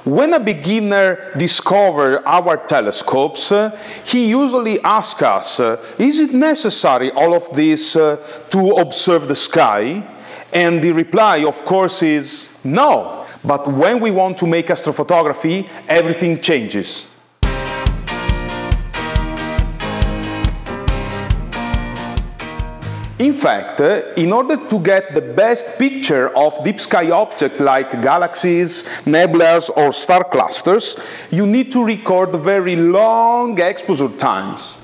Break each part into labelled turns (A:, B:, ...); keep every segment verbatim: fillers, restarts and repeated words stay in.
A: When a beginner discovers our telescopes, uh, he usually asks us, uh, is it necessary all of this uh, to observe the sky? And the reply, of course, is no. But when we want to make astrophotography, everything changes. In fact, in order to get the best picture of deep sky objects like galaxies, nebulas, or star clusters, you need to record very long exposure times.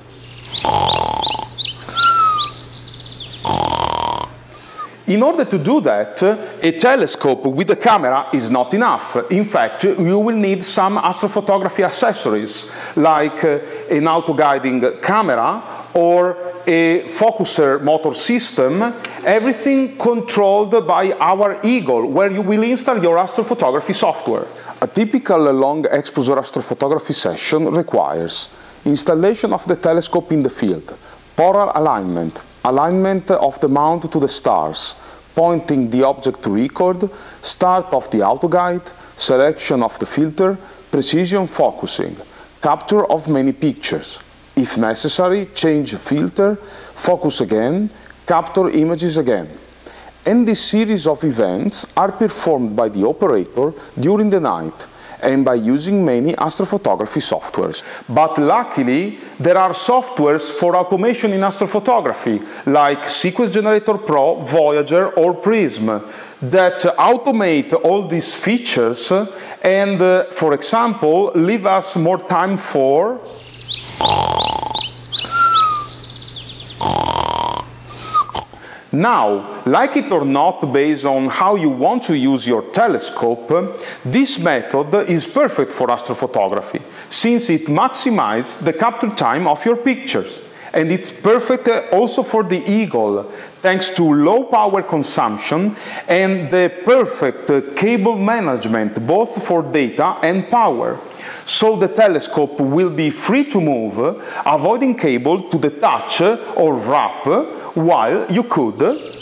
A: In order to do that, a telescope with a camera is not enough. In fact, you will need some astrophotography accessories, like an auto-guiding camera or a focuser motor system, everything controlled by our Eagle, where you will install your astrophotography software. A typical long exposure astrophotography session requires installation of the telescope in the field, polar alignment, alignment of the mount to the stars, pointing the object to record, start of the auto-guide, selection of the filter, precision focusing, capture of many pictures. If necessary, change filter, focus again, capture images again. And this series of events are performed by the operator during the night and by using many astrophotography softwares. But luckily, there are softwares for automation in astrophotography, like Sequence Generator Pro, Voyager, or Prism, that automate all these features and, uh, for example, leave us more time for Now, like it or not, based on how you want to use your telescope, this method is perfect for astrophotography, since it maximizes the capture time of your pictures. And it's perfect also for the Eagle, thanks to low power consumption and the perfect cable management, both for data and power. So the telescope will be free to move, avoiding cable to the touch or wrap, while you could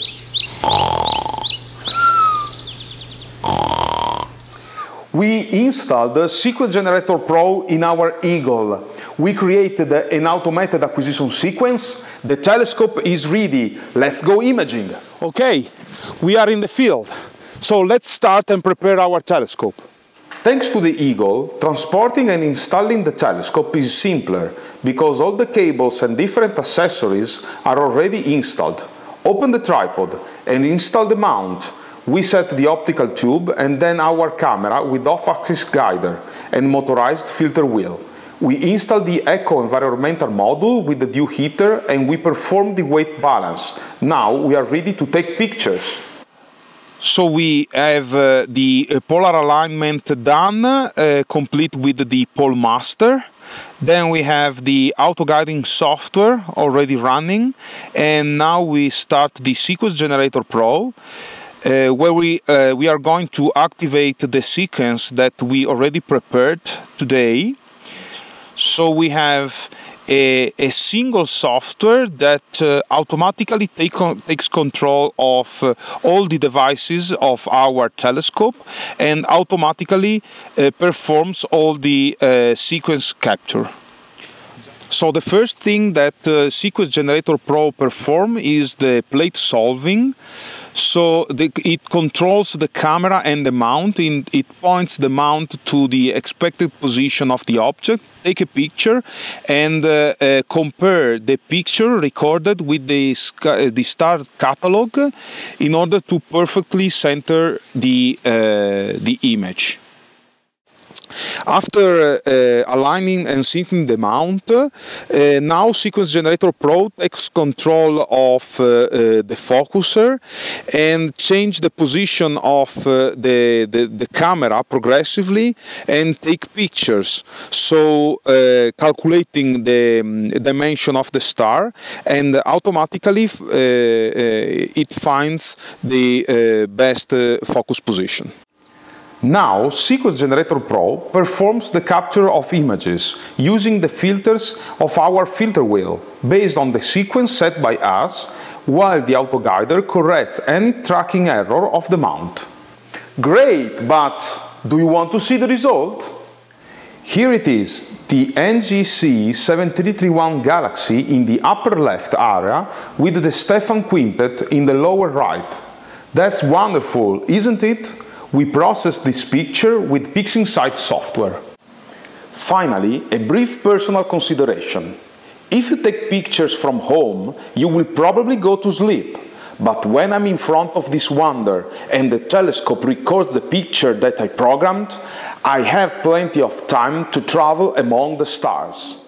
A: we installed Sequence Generator Pro in our Eagle. We created an automated acquisition sequence. The telescope is ready. Let's go imaging. Okay, we are in the field. So let's start and prepare our telescope. Thanks to the Eagle, transporting and installing the telescope is simpler because all the cables and different accessories are already installed. Open the tripod and install the mount. We set the optical tube and then our camera with off-axis guider and motorized filter wheel. We install the Echo environmental module with the dew heater and we perform the weight balance. Now we are ready to take pictures. So we have uh, the uh, polar alignment done, uh, complete with the Pole Master. Then we have the auto-guiding software already running. And now we start the Sequence Generator Pro, uh, where we, uh, we are going to activate the sequence that we already prepared today. So we have A, a single software that uh, automatically take on, takes control of uh, all the devices of our telescope and automatically uh, performs all the uh, sequence capture. So the first thing that uh, Sequence Generator Pro perform is the plate solving. So the, it controls the camera and the mount. In, it points the mount to the expected position of the object, take a picture, and uh, uh, compare the picture recorded with the, uh, the star catalog in order to perfectly center the, uh, the image. After uh, uh, aligning and syncing the mount, uh, now Sequence Generator Pro takes control of uh, uh, the focuser and change the position of uh, the, the, the camera progressively and take pictures. So uh, calculating the um, dimension of the star, and automatically uh, uh, it finds the uh, best uh, focus position. Now, Sequence Generator Pro performs the capture of images using the filters of our filter wheel based on the sequence set by us, while the autoguider corrects any tracking error of the mount. Great, but Do you want to see the result? Here it is, the N G C seven three three one Galaxy in the upper left area with the Stefan Quintet in the lower right. That's wonderful, isn't it? We processed this picture with PixInsight software. Finally, a brief personal consideration. If you take pictures from home, you will probably go to sleep. But when I'm in front of this wonder and the telescope records the picture that I programmed, I have plenty of time to travel among the stars.